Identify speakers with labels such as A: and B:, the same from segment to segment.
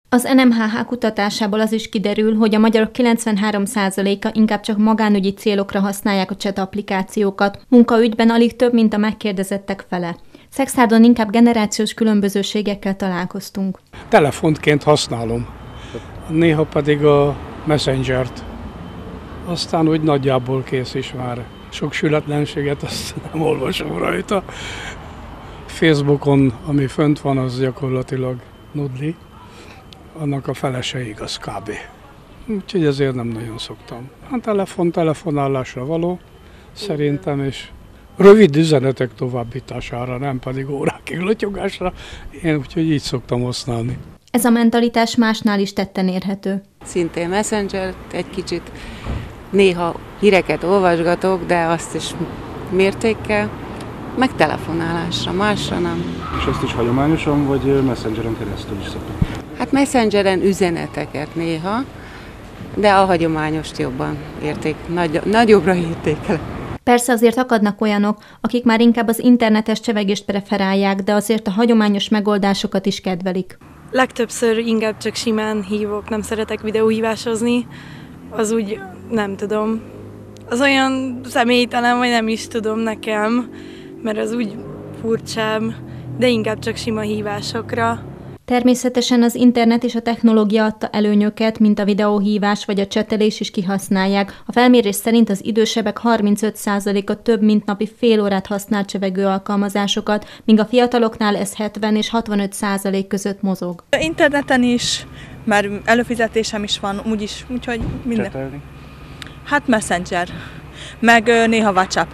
A: Az NMHH kutatásából az is kiderül, hogy a magyarok 93%-a inkább csak magánügyi célokra használják a chat applikációkat, munkaügyben alig több, mint a megkérdezettek fele. Szeksztárdon inkább generációs különbözőségekkel találkoztunk.
B: Telefontként használom, néha pedig a Messengert. Aztán úgy nagyjából kész is már. Sok sületlenséget azt nem olvasom rajta. Facebookon, ami fönt van, az gyakorlatilag nudli. Annak a fele se igaz kb. Úgyhogy ezért nem nagyon szoktam. A telefonálásra való szerintem, és rövid üzenetek továbbítására, nem pedig órákig lotyogásra. Én úgyhogy így szoktam használni.
A: Ez a mentalitás másnál is tetten érhető.
C: Szintén Messenger, egy kicsit néha híreket olvasgatok, de azt is mértékkel, meg telefonálásra, másra nem.
D: És ezt is hagyományosan, vagy Messengeren keresztül is szoktuk?
C: Hát Messengeren üzeneteket néha, de a hagyományost jobban nagyobbra értékelem.
A: Persze azért akadnak olyanok, akik már inkább az internetes csevegést preferálják, de azért a hagyományos megoldásokat is kedvelik.
E: Legtöbbször inkább csak simán hívok, nem szeretek videóhívásozni, az úgy nem tudom. Az olyan személytelen, vagy nem is tudom nekem, mert az úgy furcsább, de inkább csak sima hívásokra.
A: Természetesen az internet és a technológia adta előnyöket, mint a videóhívás vagy a csetelés is kihasználják. A felmérés szerint az idősebbek 35%-a több mint napi fél órát használ csevegő alkalmazásokat, míg a fiataloknál ez 70 és 65% között mozog.
F: Interneten is, mert előfizetésem is van, úgyhogy minden.
D: Csetelni?
F: Hát Messenger, meg néha WhatsApp.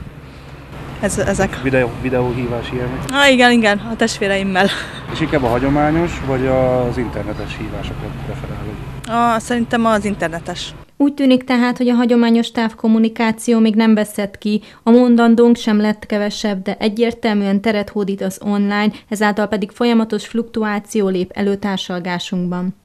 F: Ezek.
D: Videóhívás ilyenek?
F: Igen, a testvéreimmel.
D: És inkább a hagyományos, vagy az internetes hívásokat preferálod?
F: Szerintem az internetes.
A: Úgy tűnik tehát, hogy a hagyományos távkommunikáció még nem veszett ki, a mondandónk sem lett kevesebb, de egyértelműen teret hódít az online, ezáltal pedig folyamatos fluktuáció lép elő társalgásunkban.